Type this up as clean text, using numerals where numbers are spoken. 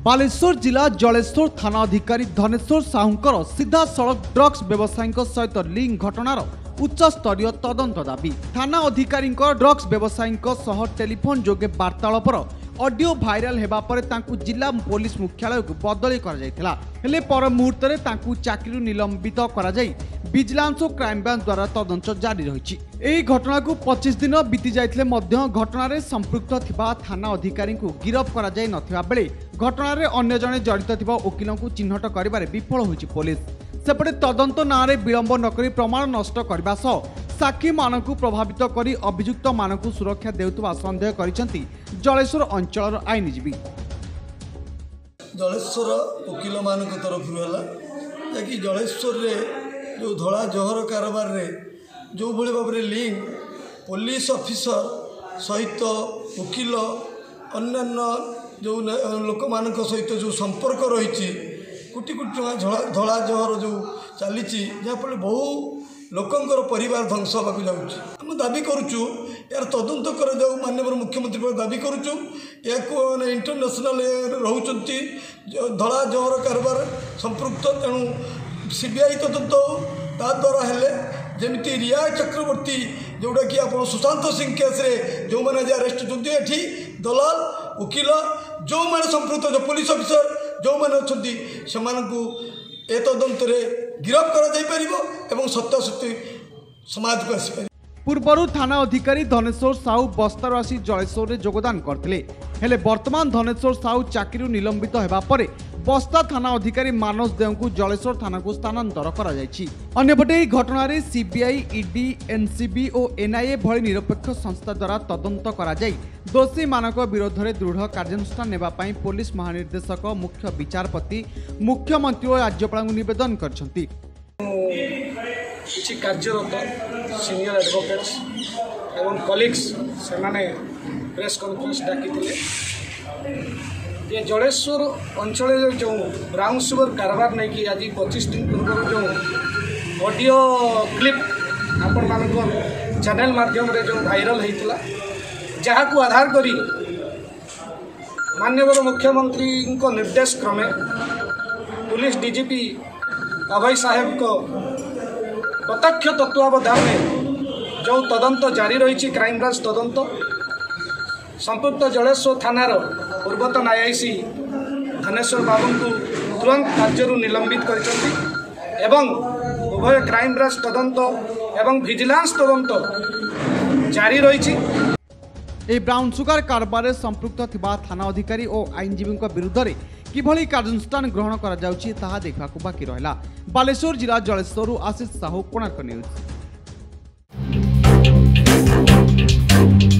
बालेश्वर जिला जलेश्वर थाना अधिकारी धनेश्वर साहूंकर सीधा सड़क ड्रग्स व्यवसायी सहित लिंक घटनार उच्च स्तरीय तदंत दाबी। थाना अधिकारी ड्रग्स व्यवसायी टेलीफोन जोगे वार्तालापर ऑडियो भाइराल हेबा परे तांकु जिला पुलिस मुख्यालय को बदली कर जायथिला। हेले पर मुहूर्त रे तांकु चाकरी निलंबित करा जाय विजिलेंस और क्राइम ब्रांच द्वारा तदंत जारी रही। एही घटना को 25 दिन बीती जाइथिले मध्य घटना रे संपृक्त थिबा थाना अधिकारी को गिरफ करा जाय नथिबा बेले घटना रे अन्य जने जड़ित थिबा वकील को चिन्हट करिबारे विफल होइछि पुलिस। सेपटे तदंत नारे विलंब नकरी प्रमाण नष्ट करबा सह साक्षी मानकु प्रभावित करी अभियुक्त मानकु सुरक्षा देउतबा संदेह करिसेंती जलेश्वर अंचल आईनजीवी। जलेश्वर वकील मानक तरफ कि जलेश्वर रे जो धड़ा जहर कारोबार रे जो भली भाव लिंक पुलिस ऑफिसर सहित वकील अन्य जो लोक मान सहित जो संपर्क रही कोटी कोटी टका धड़ा जहर जो चली जहाँफल बहु लोकंर परिवार ध्वंस होगा जाऊँ दाबी करुचु यार तदंत कर जाऊ माननीय मुख्यमंत्री दाबी करुचु या इंटरनेशनल रोचंती धड़ा जहर कारोबार संपृक्त तेणु सीबीआई तदंत ता द्वारा हेले जमी रिया चक्रवर्ती जोटा कि आप सुशांत सिंह केस रे जो मैंने अरेस्ट होती एठी दलाल वकील जो मैंने संपृक्त जो पुलिस ऑफिसर जो मैंने अच्छा से तदंत गिरफ्त कर सत्यासत्य समाज को आसपार। पूर्वर थाना अधिकारी धनेश्वर साहू बस्तार आसी जलेश्वर में योगदान करथिले। हेले वर्तमान धनेश्वर साहू चाकरी निलंबित हेबा परे बस्ता थाना अधिकारी मानस देव को जलेश्वर थाना को स्थानांतर करा जायछि। अन्यपटे ଏହି घटना सीबीआई ईडी एनसीबी और एनआईए भली निरपेक्ष संस्था द्वारा तदंत करा जाय दोषी मानक विरोध में दृढ़ कार्यानुष्ठान नेबा पई पुलिस महानिर्देशक मुख्य विचारपति मुख्यमंत्री और राज्यपाल निवेदन करछंती। किसी कार्यरत सीनियर एडवोकेट्स एवं कलिग्स से प्रेस कॉन्फ्रेंस डाकी ये जलेश्वर अंचल जो ब्राउन सुगर कारबार नहीं कि आज 25 दिन पूर्व जो ऑडियो क्लिप आपण मान चैनल माध्यम रे जो वायरल होता जहाँ को आधार करी माननीय मुख्यमंत्री को निर्देश क्रमे पुलिस डीजीपी अभय साहेब को प्रत्यक्ष तत्वावधान में जो तदंत जारी रही क्राइम ब्रांच तदंत संपृक्त जलेश्वर थानार पूर्वतन आईआईसी धनेश्वर बाबू को तुरंत कार्य निलंबित कर उभय क्राइम ब्रांच तदंत एवं विजिलेंस तदंत जारी रही। ब्राउन सुगर कारबार संपृक्त थिबा थाना अधिकारी और आईनजीवी विरुद्ध में किभली कार्यानुष्ठान ग्रहण करा जाउछि ताहा देखबाकू बाकी रहिला। बालेश्वर जिला जलेश्वर आशीष साहू कोणार्क न्यूज।